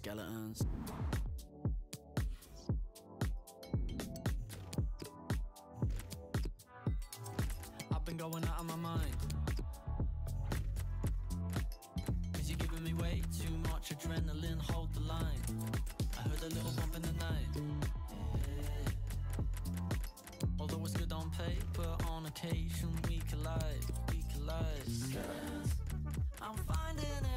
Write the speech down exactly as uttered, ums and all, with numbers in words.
skeletons. I've been going out of my mind, 'cause you're giving me way too much adrenaline, hold the line. I heard a little bump in the night, yeah. Although it's good on paper, on occasion we collide, we collide. I'm finding it